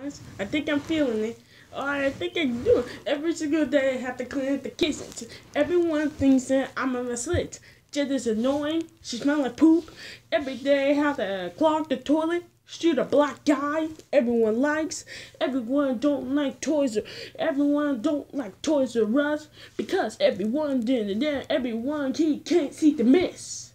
I think I'm feeling it. I think I do. Every single day I have to clean up the kitchen. Everyone thinks that I'm a slit. Jet is annoying. She smells like poop. Every day I have to clog the toilet. Shoot a black guy. Everyone likes. Everyone don't like toys. Everyone don't like Toys R Us because everyone did it. Everyone he can't see the miss.